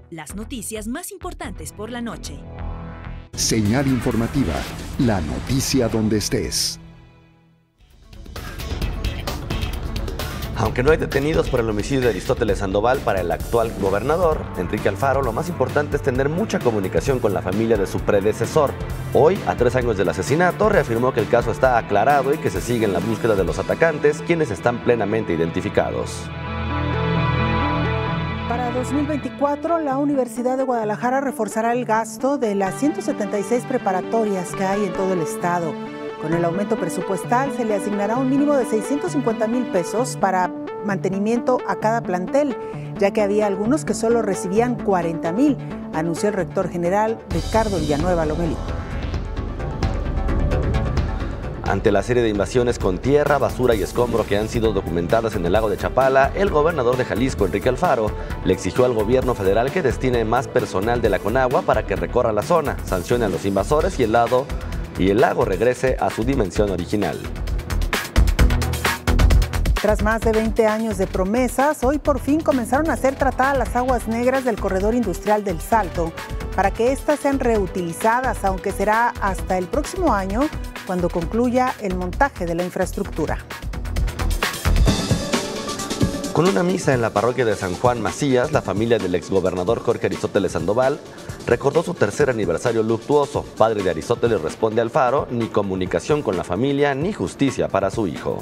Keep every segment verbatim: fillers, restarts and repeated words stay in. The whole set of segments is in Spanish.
Las noticias más importantes por la noche. Señal informativa, la noticia donde estés. Aunque no hay detenidos por el homicidio de Aristóteles Sandoval para el actual gobernador, Enrique Alfaro, lo más importante es tener mucha comunicación con la familia de su predecesor. Hoy, a tres años del asesinato, reafirmó que el caso está aclarado y que se sigue en la búsqueda de los atacantes, quienes están plenamente identificados. Para dos mil veinticuatro, la Universidad de Guadalajara reforzará el gasto de las ciento setenta y seis preparatorias que hay en todo el estado. Con el aumento presupuestal se le asignará un mínimo de seiscientos cincuenta mil pesos para mantenimiento a cada plantel, ya que había algunos que solo recibían cuarenta mil, anunció el rector general Ricardo Villanueva Lomelí. Ante la serie de invasiones con tierra, basura y escombro que han sido documentadas en el lago de Chapala, el gobernador de Jalisco, Enrique Alfaro, le exigió al gobierno federal que destine más personal de la Conagua para que recorra la zona, sancione a los invasores y el lado y el lago regrese a su dimensión original. Tras más de veinte años de promesas, hoy por fin comenzaron a ser tratadas las aguas negras del corredor industrial del Salto para que éstas sean reutilizadas, aunque será hasta el próximo año cuando concluya el montaje de la infraestructura. Con una misa en la parroquia de San Juan Macías, la familia del exgobernador Jorge Aristóteles Sandoval recordó su tercer aniversario luctuoso. Padre de Aristóteles responde a Alfaro: ni comunicación con la familia ni justicia para su hijo.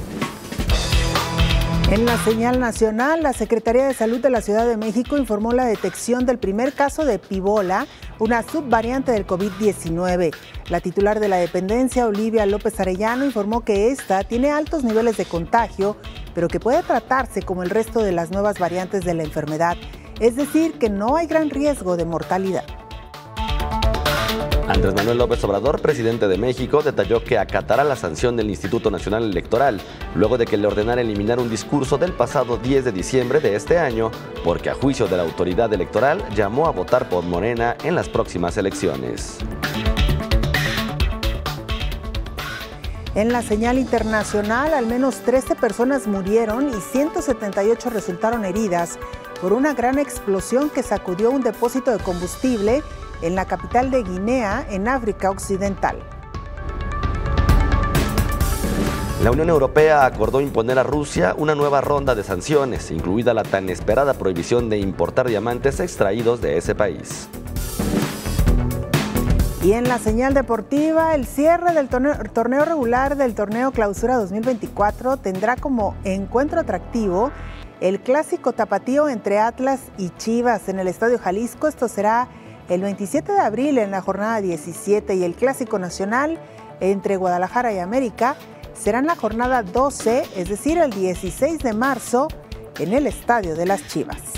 En la señal nacional, la Secretaría de Salud de la Ciudad de México informó la detección del primer caso de Pibola, una subvariante del COVID diecinueve. La titular de la dependencia, Olivia López Arellano, informó que esta tiene altos niveles de contagio, pero que puede tratarse como el resto de las nuevas variantes de la enfermedad, es decir, que no hay gran riesgo de mortalidad. Andrés Manuel López Obrador, presidente de México, detalló que acatará la sanción del Instituto Nacional Electoral, luego de que le ordenara eliminar un discurso del pasado diez de diciembre de este año, porque a juicio de la autoridad electoral llamó a votar por Morena en las próximas elecciones. En la señal internacional, al menos trece personas murieron y ciento setenta y ocho resultaron heridas por una gran explosión que sacudió un depósito de combustible en la capital de Guinea, en África Occidental. La Unión Europea acordó imponer a Rusia una nueva ronda de sanciones, incluida la tan esperada prohibición de importar diamantes extraídos de ese país. Y en la señal deportiva, el cierre del torneo, torneo regular del torneo Clausura dos mil veinticuatro tendrá como encuentro atractivo el clásico tapatío entre Atlas y Chivas en el Estadio Jalisco. Esto será el veintisiete de abril en la jornada diecisiete, y el clásico nacional entre Guadalajara y América será en la jornada doce, es decir, el dieciséis de marzo en el Estadio de las Chivas.